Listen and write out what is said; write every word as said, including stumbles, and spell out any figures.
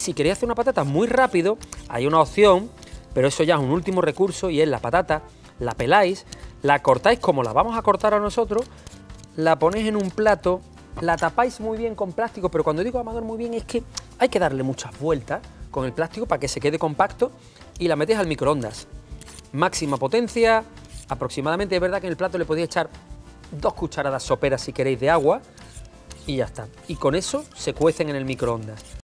Si queréis hacer una patata muy rápido, hay una opción, pero eso ya es un último recurso y es la patata, la peláis, la cortáis como la vamos a cortar a nosotros, la ponéis en un plato, la tapáis muy bien con plástico, pero cuando digo, Amador, muy bien, es que hay que darle muchas vueltas con el plástico para que se quede compacto y la metéis al microondas. Máxima potencia, aproximadamente, es verdad que en el plato le podéis echar dos cucharadas soperas si queréis de agua y ya está. Y con eso se cuecen en el microondas.